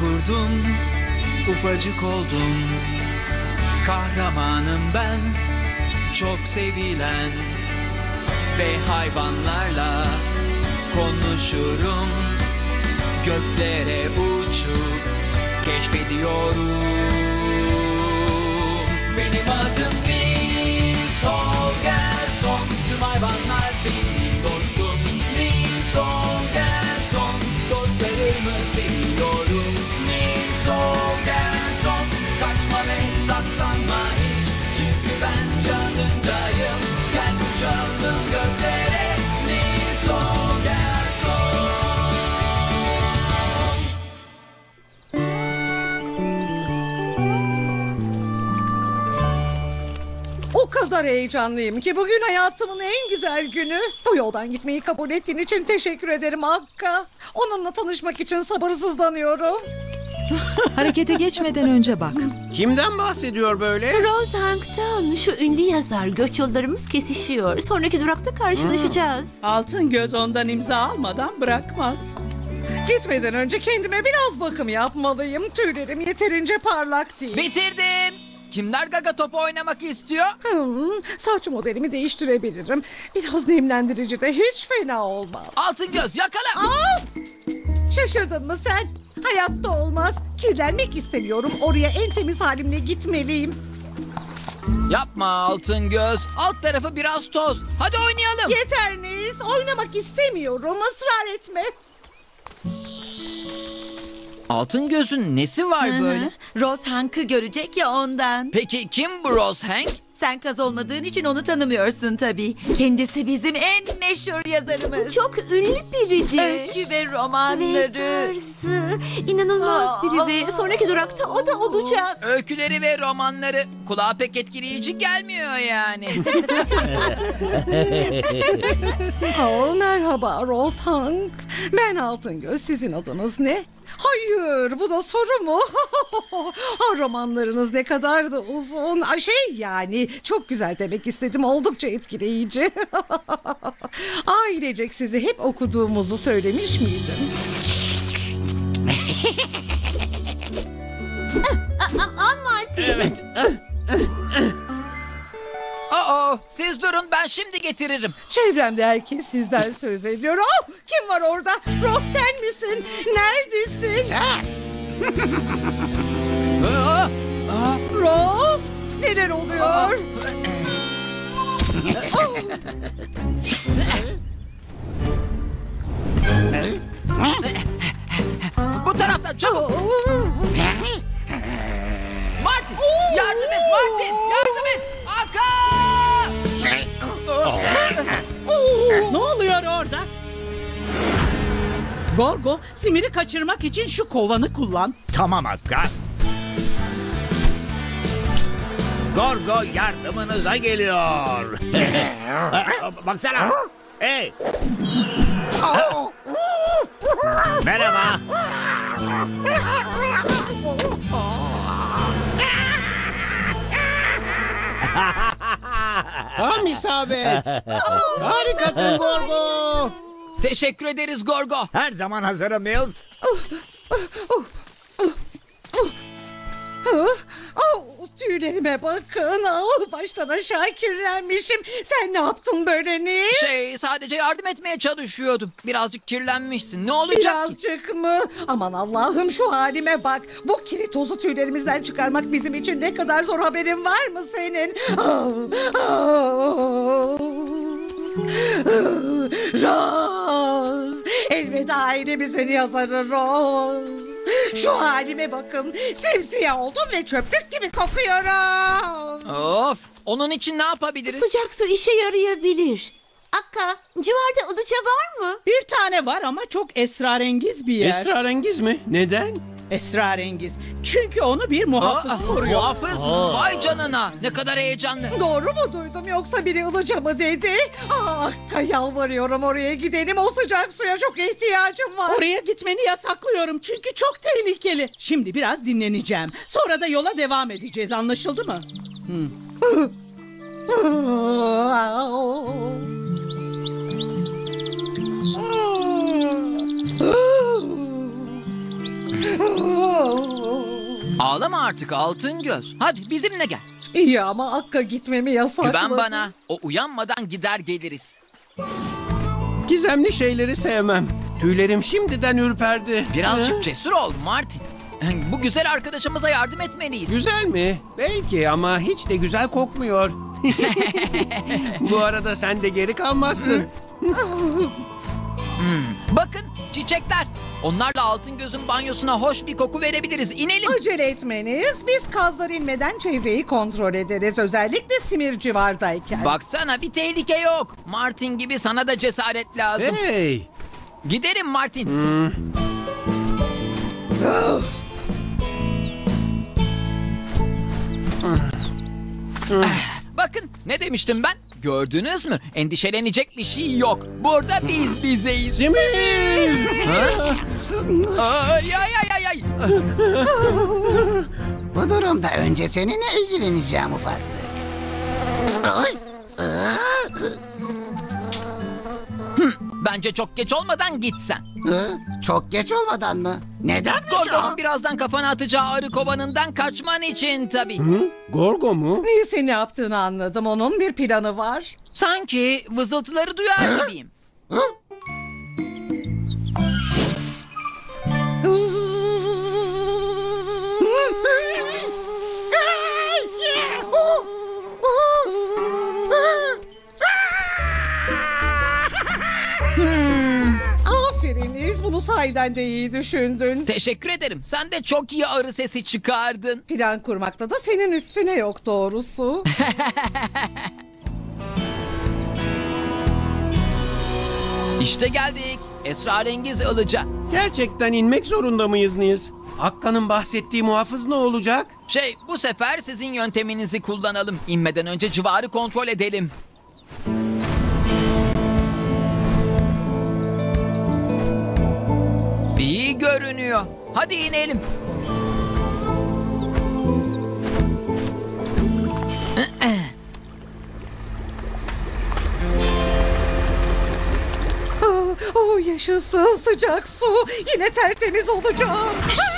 kurdum, ufacık oldum. Kahramanım ben, çok sevilen. Ve hayvanlarla konuşurum. Göklere uçup keşfediyorum. Benim adım Nils Holgersson. Tüm hayvanlar benim dostum. Nils Holgersson. Dostlarımı seviyorum. Nils Holgersson. Kaçma ve saklanma hiç. Çünkü ben yanındayım. Gel uçalım göklere. Nils Holgersson. O kadar heyecanlıyım ki bugün hayatımın en güzel günü. Bu yoldan gitmeyi kabul ettiğin için teşekkür ederim Akka. Onunla tanışmak için sabırsızlanıyorum. Harekete geçmeden önce bak. Kimden bahsediyor böyle? Rose Hank'tan. Şu ünlü yazar, göç yollarımız kesişiyor. Sonraki durakta karşılaşacağız. Altın göz ondan imza almadan bırakmaz. Gitmeden önce kendime biraz bakım yapmalıyım. Tüylerim yeterince parlak değil. Bitirdim. Kimler gaga topu oynamak istiyor? Saç modelimi değiştirebilirim. Biraz nemlendirici de hiç fena olmaz. Altın göz yakala. Aa! Şaşırdın mı sen? Hayatta olmaz. Kirlenmek istemiyorum. Oraya en temiz halimle gitmeliyim. Yapma altın göz. Alt tarafı biraz toz. Hadi oynayalım. Yeter Nils. Oynamak istemiyorum. Israr etme. Altın gözün nesi var böyle? Rose Hank'ı görecek ya ondan. Peki kim bu Rose Hank? Sen kaz olmadığın için onu tanımıyorsun tabii. Kendisi bizim en meşhur yazarımız. Çok ünlü biridir. Öykü ve Ve romanları. tarzı. İnanılmaz biri ve sonraki durakta o da olacak. Öyküleri ve romanları. Kulağa pek etkileyici gelmiyor yani. Merhaba Rose Hank. Ben Altıngöz. Sizin adınız ne? Hayır, bu da soru mu? Romanlarınız ne kadar da uzun. Yani çok güzel demek istedim. Oldukça etkileyici. Ailecek sizi hep okuduğumuzu söylemiş miydim? Martin. Evet. Siz durun ben şimdi getiririm. Çevremde herkes sizden söz ediyor. Oh, kim var orada? Rose sen misin? Neredesin? Sen. Rose, neler oluyor? Bu taraftan çabuk. Martin yardım et Martin. Yardım et. Aka! Ne oluyor orada? Gorgo, Simir'i kaçırmak için şu kovanı kullan. Tamam Akka. Gorgo yardımınıza geliyor. Baksana. Hey. Merhaba. Tam isabet. Harikasın Gorgo. Teşekkür ederiz Gorgo. Her zaman hazırım Mills. Tüylerime bakın. Baştan aşağı kirlenmişim. Sen ne yaptın böyle Nils? Sadece yardım etmeye çalışıyordum. Birazcık kirlenmişsin. Ne olacak ki? Birazcık mı? Aman Allah'ım şu halime bak. Bu kiri tozu tüylerimizden çıkarmak bizim için ne kadar zor, haberin var mı senin? Rose. Elveda ailemizin yazarı Rose. Şu halime bakın. Simsiyah oldum ve çöplük gibi kokuyorum. Of! Onun için ne yapabiliriz? Sıcak su işe yarayabilir. Akka, civarda ılıca var mı? Bir tane var ama çok esrarengiz bir yer. Esrarengiz mi? Neden? Esrarengiz. Çünkü onu bir muhafız koruyor. Muhafız mı? Vay canına. Ne kadar heyecanlı. Doğru mu duydum yoksa biri ılıca mı dedi? Yalvarıyorum oraya gidelim. O sıcak suya çok ihtiyacım var. Oraya gitmeni yasaklıyorum çünkü çok tehlikeli. Şimdi biraz dinleneceğim. Sonra da yola devam edeceğiz, anlaşıldı mı? artık altın göz. Hadi bizimle gel. İyi ama Akka gitmemi yasakladı. Güven bana. O uyanmadan gider geliriz. Gizemli şeyleri sevmem. Tüylerim şimdiden ürperdi. Birazcık cesur ol Martin. Bu güzel arkadaşımıza yardım etmeliyiz. Güzel mi? Belki ama hiç de güzel kokmuyor. Bu arada sen de geri kalmazsın. Bakın çiçekler. Onlarla altın gözün banyosuna hoş bir koku verebiliriz. İnelim. Acele etmeniz. Biz kazlar inmeden çevreyi kontrol ederiz. Özellikle Simir civardayken. Baksana bir tehlike yok. Martin gibi sana da cesaret lazım. Hey! Gidelim Martin. Bakın ne demiştim ben? Gördünüz mü? Endişelenecek bir şey yok. Burada biz bizeyiz. Simir! Ay ay ay ay. Bu durumda önce seninle ilgileneceğim ufaklık. Ay, Bence çok geç olmadan gitsen. çok geç olmadan mı? Nedenmiş Gorgon'un o? birazdan kafana atacağı arı kovanından kaçman için tabii. Gorgo mu? Neyse ne yaptığını anladım. Onun bir planı var. Sanki vızıltıları duyar gibiyim. Aferiniz. Bunu sahiden de iyi düşündün. Teşekkür ederim. Sen de çok iyi arı sesi çıkardın. Plan kurmakta da senin üstüne yok doğrusu. İşte geldik. Esrarengiz ılıca. Gerçekten inmek zorunda mıyız Nils? Akka'nın bahsettiği muhafız ne olacak? Bu sefer sizin yönteminizi kullanalım. İnmeden önce civarı kontrol edelim. İyi görünüyor. Hadi inelim. Yaşasın sıcak su. Yine tertemiz olacağım.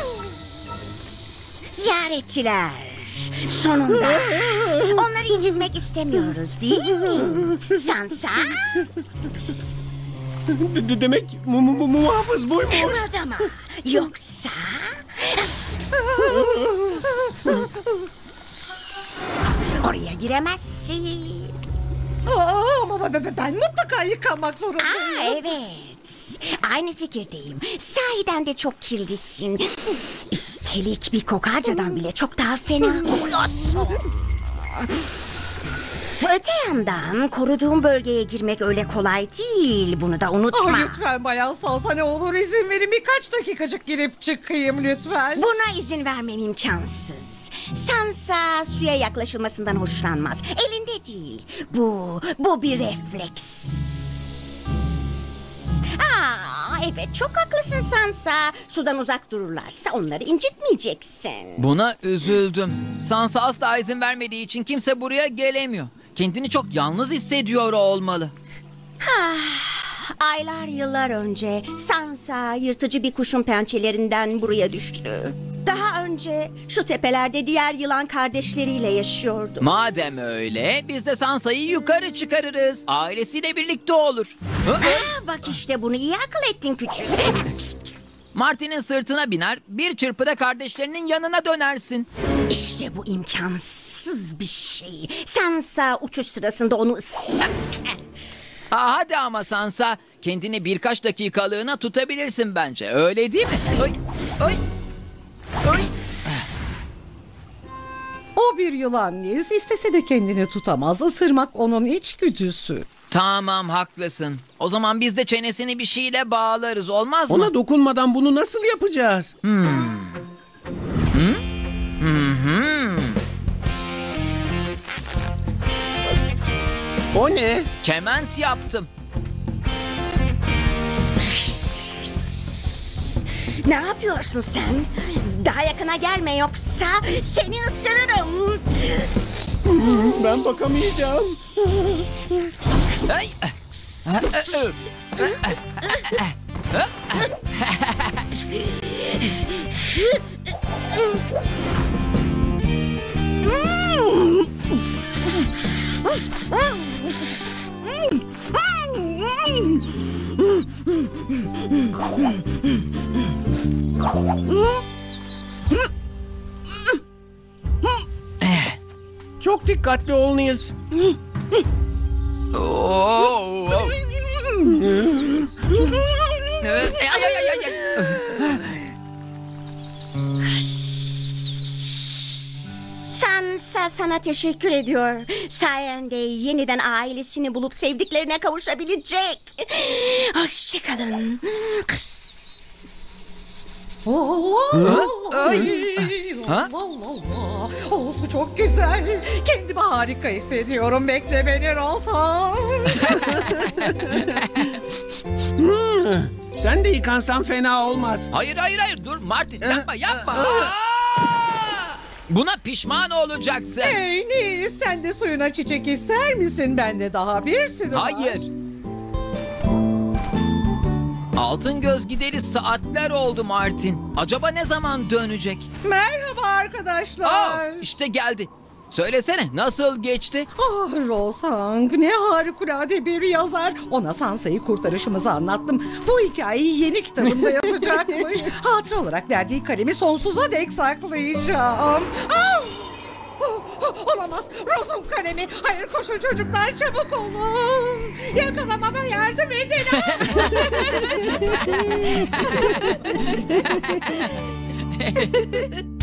Ziyaretçiler. Sonunda. Onları incitmek istemiyoruz değil mi? Sansa? Demek muhafız buymuş. Kımıldama. Yoksa... Oraya giremezsin. Ama ben mutlaka yıkanmak zorundayım. Evet. Aynı fikirdeyim. Sahiden de çok kirlisin. Üstelik bir kokarcadan bile çok daha fena kokuyorsun. Öte yandan koruduğum bölgeye girmek öyle kolay değil. Bunu da unutma. Lütfen Bayan Salsa ne olur izin verin. Birkaç dakikacık girip çıkayım lütfen. Buna izin vermem imkansız. Sansa suya yaklaşılmasından hoşlanmaz. Elinde değil. Bu bir refleks. Evet çok haklısın Sansa. Sudan uzak dururlarsa onları incitmeyeceksin. Buna üzüldüm. Sansa asla izin vermediği için kimse buraya gelemiyor. Kendini çok yalnız hissediyor olmalı. Aylar yıllar önce Sansa yırtıcı bir kuşun pençelerinden buraya düştü. Daha önce şu tepelerde diğer yılan kardeşleriyle yaşıyordu. Madem öyle biz de Sansa'yı yukarı çıkarırız. Ailesiyle birlikte olur. Bak işte bunu iyi akıl ettin küçük. Martin'in sırtına biner, bir çırpıda kardeşlerinin yanına dönersin. İşte bu imkansız bir şey. Sansa uçuş sırasında onu ıslat. Hadi ama Sansa, kendini birkaç dakikalığına tutabilirsin bence. Öyle değil mi? Oy, oy, oy. O bir yılan Nils. İstese de kendini tutamaz. Isırmak onun içgüdüsü. Tamam haklısın. O zaman biz de çenesini bir şeyle bağlarız olmaz mı? Ona dokunmadan bunu nasıl yapacağız? O ne? Kement yaptım. Ne yapıyorsun sen? Daha yakına gelme yoksa seni ısırırım. Ben bakamayacağım. Ay. Çok dikkatli ol Niels. Oo. Ay, ay, ay, ay, ay. Sansa sana teşekkür ediyor. Sayende yeniden ailesini bulup sevdiklerine kavuşabilecek. Hoşçakalın. Ha? Olsun çok güzel. Kendimi harika hissediyorum. Bekle beni Rosan. Sen de yıkansan fena olmaz. Hayır hayır hayır dur Martin yapma yapma. Aa! Buna pişman olacaksın. Hey Nils, sen de suyuna çiçek ister misin? Bende daha bir sürü var. Hayır. Altın göz gideri saatler oldu Martin. Acaba ne zaman dönecek? Merhaba arkadaşlar. İşte geldi. Söylesene nasıl geçti? Ah Rosang, ne harikulade bir yazar. Ona Sansa'yı kurtarışımızı anlattım. Bu hikayeyi yeni kitabında yazacakmış. Hatıra olarak verdiği kalemi sonsuza dek saklayacağım. Ah! Olamaz. Rozun kalemi. Hayır koşun çocuklar, çabuk olun. Yakalamama yardım edin.